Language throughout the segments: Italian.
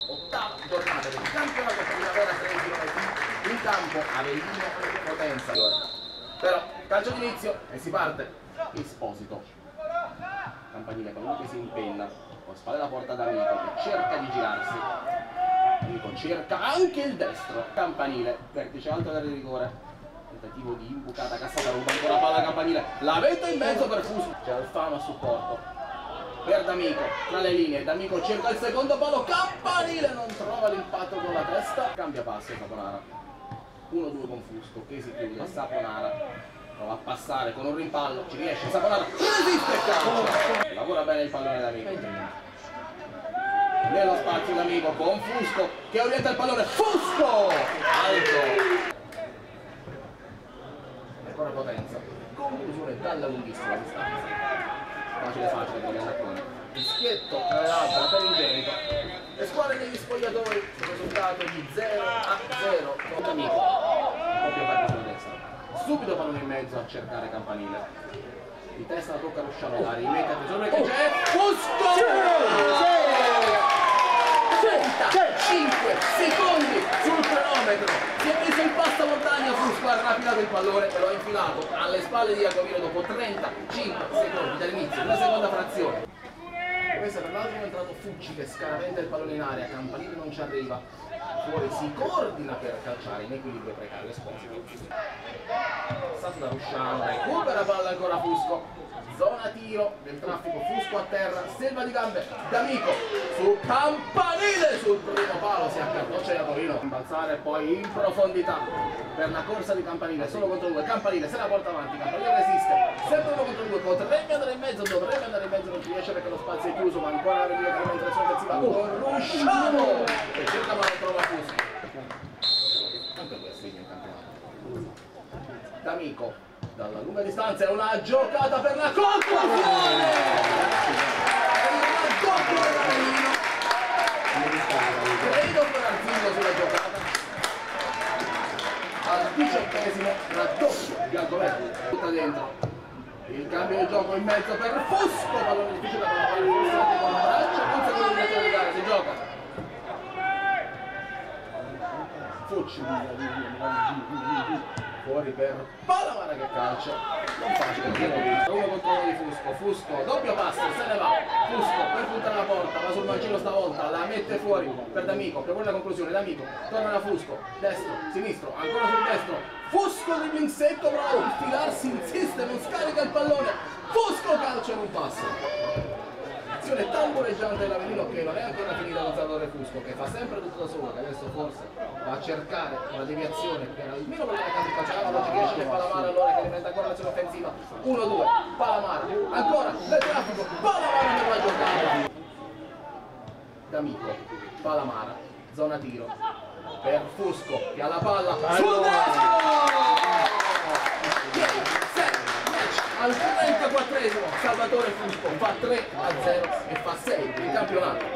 Ottava giornata del campionato Primavera 3 km in campo Avellino Potenza. Però calcio d'inizio e si parte. Esposito. Campanile con uno che si impenna, con spalle la porta d'Amico che cerca di girarsi. Amico cerca anche il destro. Campanile, vertice alto del rigore. Tentativo di imbucata, cassata, ruba ancora palla Campanile. La mette in mezzo per Fusco. C'è Alfano a supporto. Per D'Amico, tra le linee, D'Amico cerca il secondo palo, Campanile non trova l'impatto con la testa. Cambia passo Saponara. 1-2 con Fusco che si chiude, Saponara. Prova a passare con un rimpallo, ci riesce Saponara, resiste il calcio! Lavora bene il pallone D'Amico. Nello spazio D'Amico con Fusco che orienta il pallone, Fusco! Alto! Ancora Potenza, conclusione dalla lunghissima distanza. Facile per gli attaccatori. Fischietto tra l'altra per il Genito. Le squadre degli spogliatori, il risultato di 0-0 con D'Amico. Coppia parte sulla destra. Subito pallone in mezzo a cercare Campanile. Di testa la tocca Rusciano, la rimette, attenzione che c'è Fusco! 35 secondi sul cronometro. Si è messo in passamontagna Fusco, ha rapidato il pallone e lo ha infilato alle spalle di Iacovino dopo 35 secondi dall'inizio, una seconda frazione. Questa tra l'altro è entrato Fucci che scaraventa il pallone in aria, Campanile non ci arriva, fuori si coordina per calciare in equilibrio precario Esposito. Passato da Rusciano, recupera palla ancora Fusco, zona tiro del traffico, Fusco a terra, selva di gambe, D'Amico su Campanile sul primo palo, si accartoccia Iacovino, balzare poi in profondità per la corsa di Campanile, solo contro due, Campanile se la porta avanti, Campanile resiste, sempre uno contro due, potrebbe andare in mezzo, dovrebbe andare in mezzo, non ci riesce perché lo spazio è chiuso, ma ancora arriva la penetrazione offensiva con Rusciano che cerca ma non trova Fusco. Anche due segni in campionato. D'Amico dalla lunga distanza è una giocata per la conclusione! Credo per Arzillo sulla giocata. Al 18esimo raddoppio Biancoverdi. Tutta dentro. Il cambio di gioco in mezzo per Fusco. Pallone difficile da fare frustrante con un braccio. Non si può iniziare di gara, si gioca. Fucci fuori per Palamara che calcia, non facile, uno contro uno di Fusco, Fusco, doppio passo, se ne va, Fusco per puntare la porta, va sul mancino stavolta, la mette fuori per D'Amico, che vuole la conclusione, D'Amico, torna da Fusco, destro, sinistro, ancora sul destro, Fusco dribbling secco, bravo, infilarsi, insiste, non scarica il pallone, Fusco calcia in un passo. Azione tambureggiante dell'Avellino che non è ancora finita con Salvatore Fusco, che fa sempre tutto da solo, che adesso forse va a cercare una deviazione per almeno per la casa di calciare, non ci riesce Palamara allora che diventa ancora l'azione offensiva. 1-2, Palamara, ancora nel traffico, Palamara per la giocata. D'Amico, Palamara, zona tiro, per Fusco che ha la palla, sul destro! Al 34esimo Salvatore Fusco fa 3-0 e fa 6 in campionato.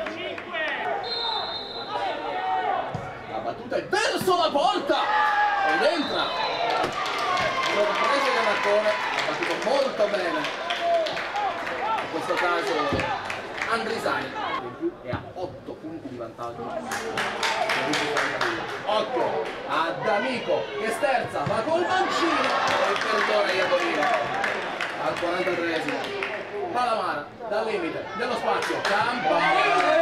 La battuta è verso la porta ed entra. Sorpresa del Marcone, ha battuto molto bene. In questo caso Andrisani in più e ha 8 punti di vantaggio. Occhio a D'Amico che sterza, va col mancino e perdona Iacovino. Al 43esimo Palamara dal limite dello spazio, Campanile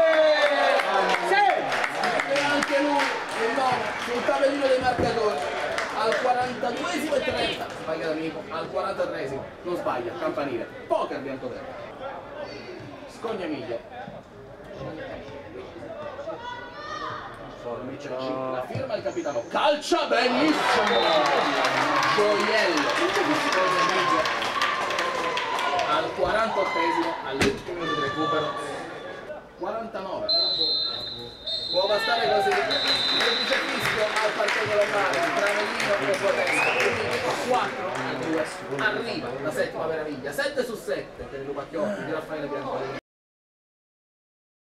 e anche lui il nome sul tabellino dei marcatori. Al 42esimo e 30 sbaglia D'Amico, al 43esimo non sbaglia Campanile, poker bianco-verde. Scognamiglio, Formice la firma il capitano, calcia benissimo, gioiello di Scognamiglio. Al 48esimo, all'ultimo minuto di recupero, 49. Può bastare così. Il fischio al parcheggio locale, tra Avellino e Potenza. 4-2. Arriva la settima meraviglia. 7 su 7 per il Lupacchiocchi di Raffaele Biancolini.